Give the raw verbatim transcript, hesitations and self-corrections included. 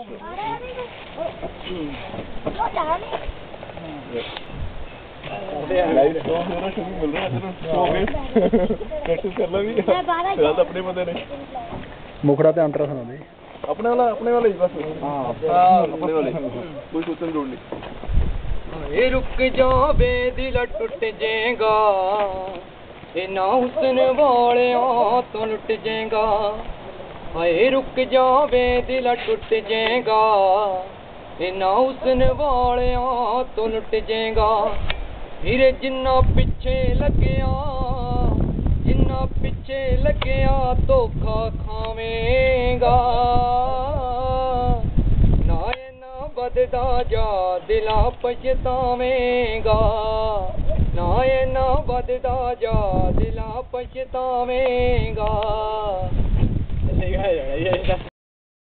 live show मेरा शुरू मिल रहा है तेरे शो में प्रैक्टिस कर ला भी फिलहाल तो अपने बंदे ने मुखड़ा ते अंतरा सुना दे अपने वाला अपने वाला ही बस हां अपने वाले कोई सूचन जोड़ नहीं ये रुक जावे दिल टूट जाएगा ये ना हुस्न वालियां तो लुट जाएगा हाय रुक जावे दिल टूट जाएगा ये ना हुस्न वालियां तो लुट जाएगा फिर जिन्ना पीछे लग्या जिन्ना पीछे लग्या धोखा खावेगा ना ये ना बददा जा दिला पछतावेगा ना ये ना बददा जा दिला पछतावेगा